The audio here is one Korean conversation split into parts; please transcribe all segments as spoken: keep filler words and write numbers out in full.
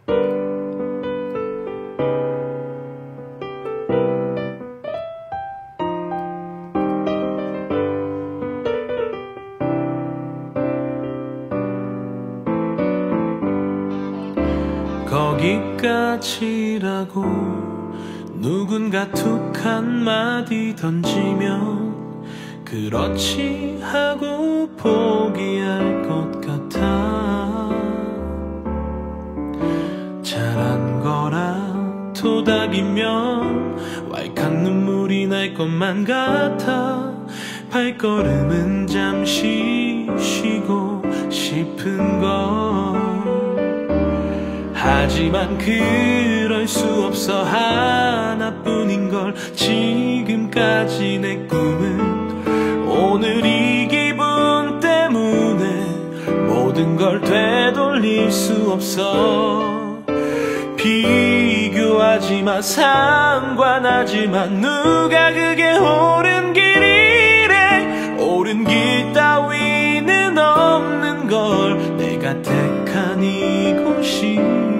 거기까지라고 누군가 툭 한마디 던지면 그렇지 하고 포기할 것 같아. 잘한 거라 토닥이면 왈칵 눈물이 날 것만 같아. 발걸음은 잠시 쉬고 싶은 걸. 하지만 그럴 수 없어. 하나뿐인 걸. 지금까지 내 꿈은 오늘 이 기분 때문에 모든 걸 되돌릴 수 없어. 비교하지마 상관하지마 누가 그게 옳은 길이래. 옳은 길 따위는 없는 걸. 내가 택한 이곳이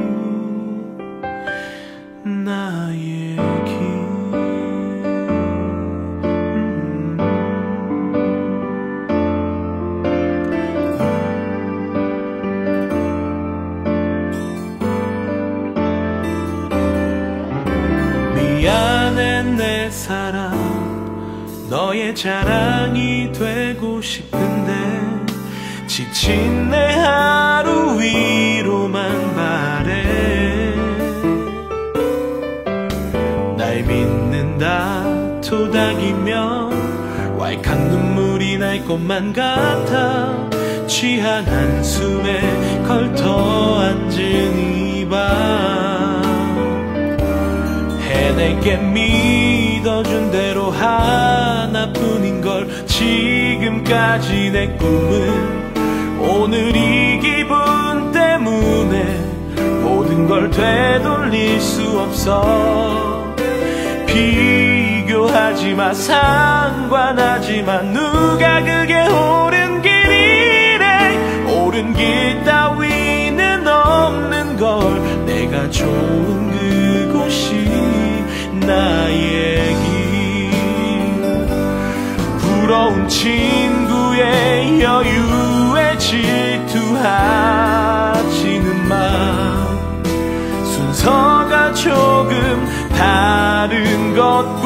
나의 길. 미안해 내 사랑. 너의 자랑이 되고 싶은데 지친 내 하루 위로만 바래. 날 믿는다 토닥이면 왈칵 눈물이 날 것만 같아. 취한 한숨에 걸터 앉은 이 밤 해낼게 믿어준 대로 하나뿐인 걸. 지금까지 내 꿈은 오늘 이 기분 때문에 모든 걸 되돌릴 수 없어. 비교하지마 상관하지마 누가 그게 옳은 길이래. 옳은 길 따위는 없는 걸. 내가 좋은 그곳이 나의 길. 부러운 친구의 여유에 질투하지는 마. 순서가 조금 다른 것뿐.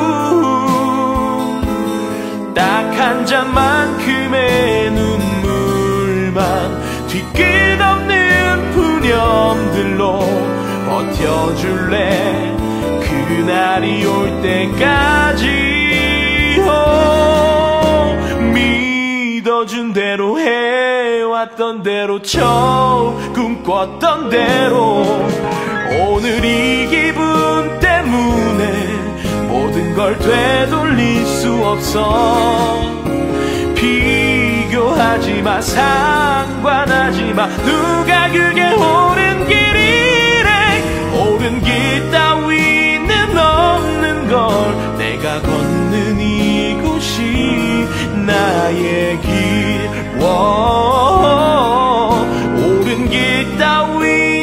딱 한 잔만큼의 눈물만 뒤끝없는 푸념들로 버텨줄래. 그날이 올 때까지. 믿어준 대로 해왔던 대로 저 꿈꿨던 대로 오늘 이 기분 때문에 모든 걸 되돌릴 수 없어. 비교하지마 상관하지마 누가 그게 옳은 길이래. 옳은 길 따위는 없는 걸. 내가 걷는 이곳이 나의 길. 오, 옳은 길 따위